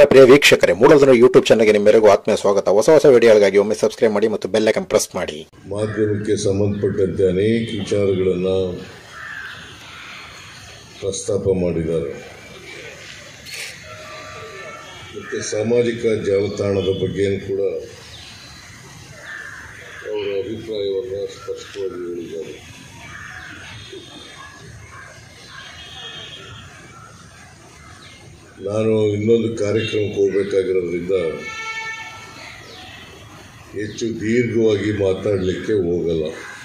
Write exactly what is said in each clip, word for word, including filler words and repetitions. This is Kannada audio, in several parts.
ಪ್ರಿಯ ವೀಕ್ಷಕರೇ, ಮೂಲಧನ ಯೂಟ್ಯೂಬ್ ಚಾನಲ್ಗೆ ನಿಮ್ಮೆಲ್ಲರಿಗೂ ಆತ್ಮೀಯ ಸ್ವಾಗತ. ಹೊಸ ಹೊಸ ವಿಡಿಯೋಗಳಿಗಾಗಿ ಒಮ್ಮೆ ಸಬ್ಸ್ಕ್ರೈಬ್ ಮಾಡಿ ಮತ್ತು ಬೆಲ್ ಐಕಾನ್ ಪ್ರೆಸ್ ಮಾಡಿ. ಮಾಧ್ಯಮಕ್ಕೆ ಸಂಬಂಧಪಟ್ಟಂತೆ ಅನೇಕ ವಿಚಾರಗಳನ್ನು ಪ್ರಸ್ತಾಪ ಮಾಡಿದ್ದಾರೆ ಮತ್ತು ಸಾಮಾಜಿಕ ಜಾಲತಾಣದ ಬಗ್ಗೆಯೂ ಕೂಡ ಅವರ ಅಭಿಪ್ರಾಯವನ್ನು ಸ್ಪಷ್ಟವಾಗಿ ಹೇಳಿದ್ದಾರೆ. ನಾನು ಇನ್ನೊಂದು ಕಾರ್ಯಕ್ರಮಕ್ಕೆ ಹೋಗಬೇಕಾಗಿರೋದ್ರಿಂದ ಹೆಚ್ಚು ದೀರ್ಘವಾಗಿ ಮಾತಾಡಲಿಕ್ಕೆ ಹೋಗಲ್ಲ.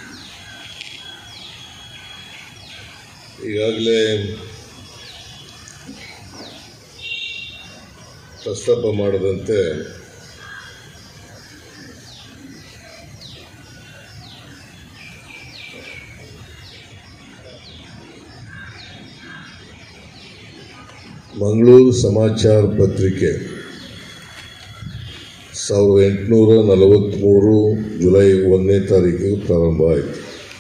ಈಗಾಗಲೇ ಪ್ರಸ್ತಾಪ ಮಾಡದಂತೆ ಮಂಗಳೂರು ಸಮಾಚಾರ ಪತ್ರಿಕೆ ಸಾವಿರದ ಎಂಟುನೂರ ನಲವತ್ತ್ಮೂರು ಜುಲೈ ಒಂದನೇ ತಾರೀಕು ಪ್ರಾರಂಭ ಆಯಿತು.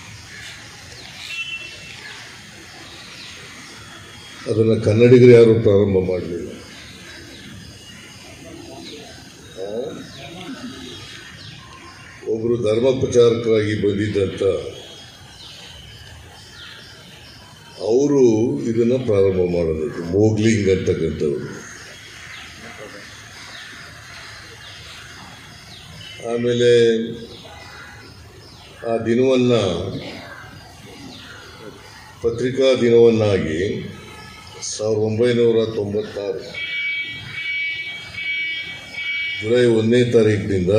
ಅದನ್ನು ಕನ್ನಡಿಗರು ಯಾರೂ ಪ್ರಾರಂಭ ಮಾಡಲಿಲ್ಲ. ಒಬ್ಬರು ಧರ್ಮ ಪ್ರಚಾರಕರಾಗಿ ಬಂದಿದ್ದಂಥ ಅವರು ಇದನ್ನು ಪ್ರಾರಂಭ ಮಾಡೋದು, ಮೋಗ್ಲಿಂಗ್ ಅಂತಕ್ಕಂಥವ್ರು. ಆಮೇಲೆ ಆ ದಿನವನ್ನು ಪತ್ರಿಕಾ ದಿನವನ್ನಾಗಿ ಸಾವಿರದ ಒಂಬೈನೂರ ತೊಂಬತ್ತಾರು ಜುಲೈ ಒಂದನೇ ತಾರೀಕಿನಿಂದ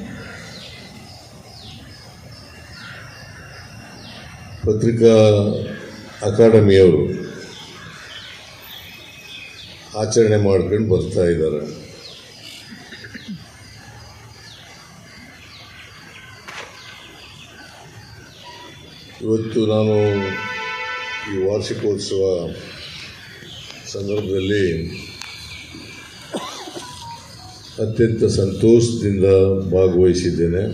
ಪತ್ರಿಕಾ ಅಕಾಡೆಮಿಯವರು ಆಚರಣೆ ಮಾಡ್ಕೊಂಡು ಬರ್ತಾ ಇದ್ದಾರೆ. ಇವತ್ತು ನಾನು ಈ ವಾರ್ಷಿಕೋತ್ಸವ ಸಂದರ್ಭದಲ್ಲಿ ಅತ್ಯಂತ ಸಂತೋಷದಿಂದ ಭಾಗವಹಿಸಿದ್ದೇನೆ.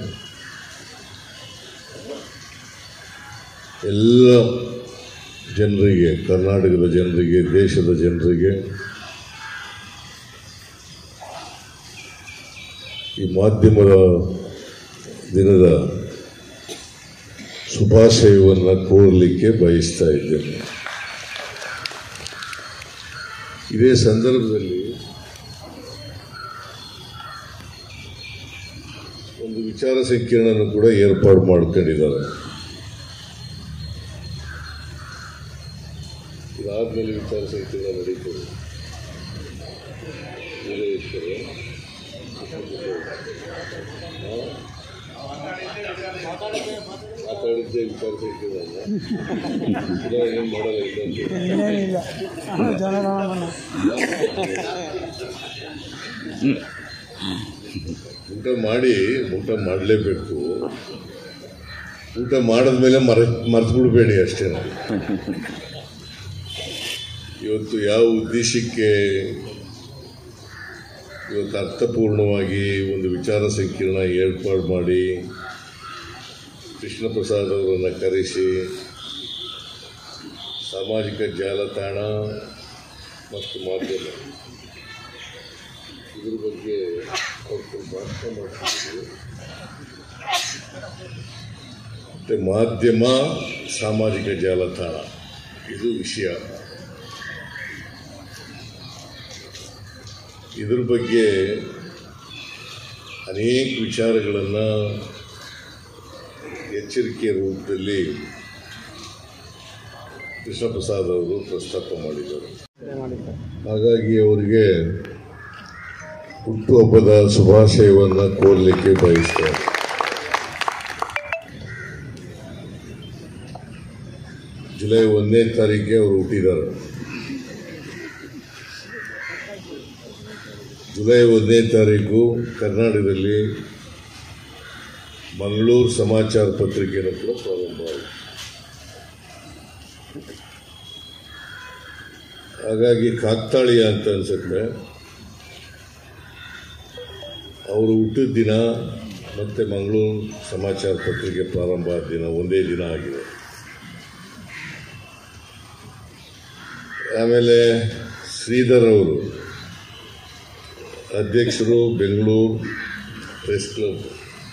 ಎಲ್ಲ ಜನರಿಗೆ, ಕರ್ನಾಟಕದ ಜನರಿಗೆ, ದೇಶದ ಜನರಿಗೆ ಈ ಮಾಧ್ಯಮದ ದಿನದ ಶುಭಾಶಯವನ್ನು ಕೋರಲಿಕ್ಕೆ ಬಯಸ್ತಾ ಇದ್ದೇನೆ. ಇದೇ ಸಂದರ್ಭದಲ್ಲಿ ಒಂದು ವಿಚಾರ ಸಂಕಿರಣವನ್ನು ಕೂಡ ಏರ್ಪಾಡು ಮಾಡ್ಕೊಂಡಿದ್ದಾರೆ. ಇದಾದ್ಮೇಲೆ ವಿಚಾರ ಸಂಕಿರಣ ನಡೀತದೆ. ಮಾತಾಡಿದ್ದೆ ವಿಚಾರ ಸಂಕಿರಣ ಏನು ಮಾಡಲ್ಲ. ಊಟ ಮಾಡಿ ಊಟ ಮಾಡಲೇಬೇಕು. ಊಟ ಮಾಡಿದ್ಮೇಲೆ ಮರ ಮರ್ತು ಬಿಡಬೇಡಿ ಅಷ್ಟೇ. ಇವತ್ತು ಯಾವ ಉದ್ದೇಶಕ್ಕೆ ಇವತ್ತು ಅರ್ಥಪೂರ್ಣವಾಗಿ ಒಂದು ವಿಚಾರ ಸಂಕಿರಣ ಏರ್ಪಾಡು ಮಾಡಿ ಕೃಷ್ಣ ಪ್ರಸಾದ್ ಅವರನ್ನು ಕರೆಸಿ ಸಾಮಾಜಿಕ ಜಾಲತಾಣ ಮತ್ತು ಮಾಧ್ಯಮ ಇದ್ರ ಬಗ್ಗೆ ಅವರು ಭಾಷಣ ಮಾಡ್ತಿದ್ರು. ಮತ್ತು ಮಾಧ್ಯಮ, ಸಾಮಾಜಿಕ ಜಾಲತಾಣ ಇದು ವಿಷಯ. ಇದ್ರ ಬಗ್ಗೆ ಅನೇಕ ವಿಚಾರಗಳನ್ನು ಎಚ್ಚರಿಕೆಯ ರೂಪದಲ್ಲಿ ಕೃಷ್ಣ ಪ್ರಸಾದ್ ಅವರು ಪ್ರಸ್ತಾಪ ಮಾಡಿದ್ದಾರೆ. ಹಾಗಾಗಿ ಅವರಿಗೆ ಹುಟ್ಟುಹಬ್ಬದ ಶುಭಾಶಯವನ್ನು ಕೋರಲಿಕ್ಕೆ ಬಯಸ್ತಾರೆ. ಜುಲೈ ಒಂದನೇ ತಾರೀಕಿಗೆ ಅವರು ಹುಟ್ಟಿದ್ದಾರೆ. ಜುಲೈ ಒಂದನೇ ತಾರೀಕು ಕರ್ನಾಟಕದಲ್ಲಿ ಮಂಗಳೂರು ಸಮಾಚಾರ ಪತ್ರಿಕೆಯನ್ನು ಕೂಡ ಪ್ರಾರಂಭ ಆಯಿತು. ಹಾಗಾಗಿ ಕಾಕ್ತಾಳೀಯ ಅಂತ ಅನಿಸುತ್ತೆ. ಅವರು ಹುಟ್ಟಿದ ದಿನ ಮತ್ತು ಮಂಗಳೂರು ಸಮಾಚಾರ ಪತ್ರಿಕೆ ಪ್ರಾರಂಭ ಆದ ದಿನ ಒಂದೇ ದಿನ ಆಗಿದೆ. ಆಮೇಲೆ ಶ್ರೀಧರ್ ಅವರು ಅಧ್ಯಕ್ಷರು ಬೆಂಗಳೂರು ಪ್ರೆಸ್ ಕ್ಲಬ್,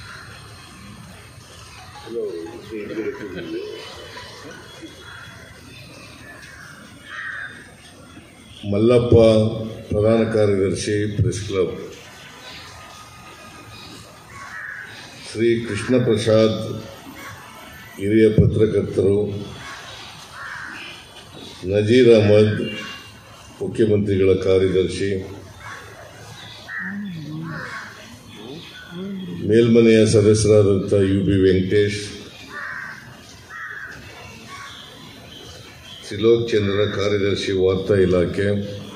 ಮಲ್ಲಪ್ಪ ಪ್ರಧಾನ ಕಾರ್ಯದರ್ಶಿ ಪ್ರೆಸ್ ಕ್ಲಬ್, ಶ್ರೀ ಕೃಷ್ಣ ಪ್ರಸಾದ್ ಹಿರಿಯ ಪತ್ರಕರ್ತರು, ನಜೀರ್ ಅಹಮದ್ ಮುಖ್ಯಮಂತ್ರಿಗಳ ಕಾರ್ಯದರ್ಶಿ, ಮೇಲ್ಮನೆಯ ಸದಸ್ಯರಾದಂಥ ಯು ಬಿ ವೆಂಕಟೇಶ್, ತ್ರಿಲೋಕ್ ಚಂದ್ರ ಕಾರ್ಯದರ್ಶಿ ವಾರ್ತಾ ಇಲಾಖೆ,